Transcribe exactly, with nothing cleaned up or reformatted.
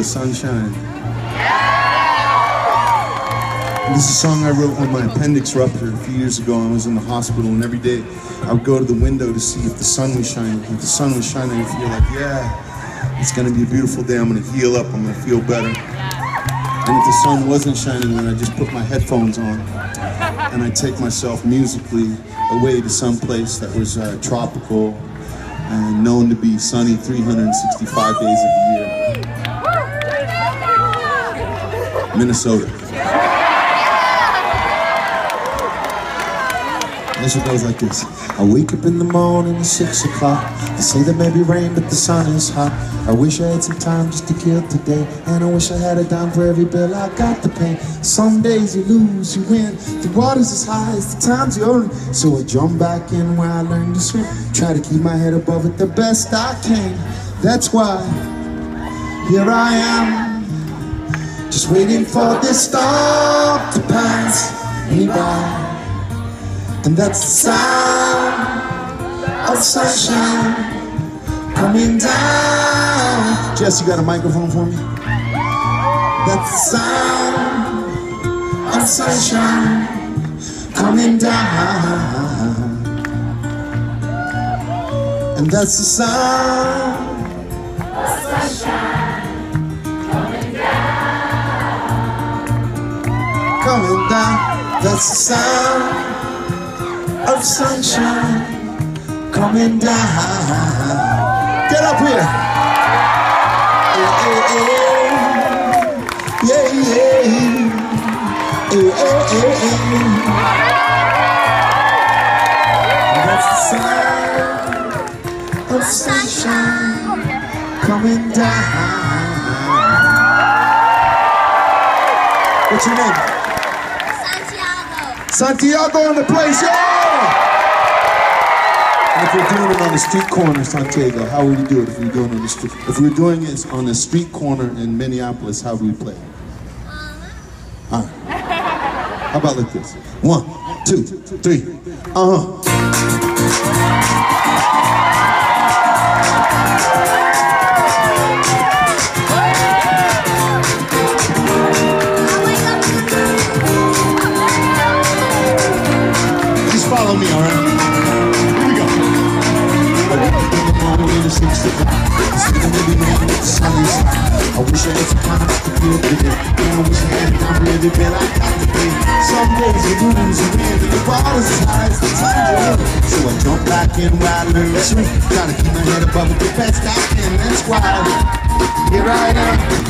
the sunshine. This is a song I wrote when my appendix ruptured a few years ago. I was in the hospital, and every day I would go to the window to see if the sun was shining. If the sun was shining, I feel like, yeah, it's gonna be a beautiful day. I'm gonna heal up, I'm gonna feel better. And if the sun wasn't shining, then I just put my headphones on and I take myself musically away to some place that was uh, tropical and known to be sunny three hundred sixty-five days of the year. Minnesota. This one goes like this. I wake up in the morning at six o'clock. They say there may be rain, but the sun is hot. I wish I had some time just to kill today, and I wish I had a dime for every bill I got to pay. Some days you lose, you win. The water's as high as the times you earn. So I jump back in where I learned to swim. Try to keep my head above it the best I can. That's why here I am, just waiting for this storm to pass me by. And that's the sound of sunshine coming down. Jess, you got a microphone for me? That's the sound of sunshine coming down. And that's the sound of sunshine coming down. Coming down. That's the sound of sunshine coming down. Get up here. Yeah, yeah, yeah, yeah, yeah, yeah, yeah. That's the sound of sunshine coming down. What's your name? Santiago. Santiago in the place, yeah! If we're doing it on the street corner, Santiago, how would we do it if we were doing it on the street? If we were doing it on a street corner in Minneapolis, how would we play it? All right. How about like this? One, two, three. Uh-huh. Just follow me, all right? I wish I had some time to feel today, and I wish I had time for every bill I got to pay. Some days you lose, you win, and the water's as high as the time you earn. So I jump back in where I learned to swim, trying to keep my head above it the best I can. That's why here I am,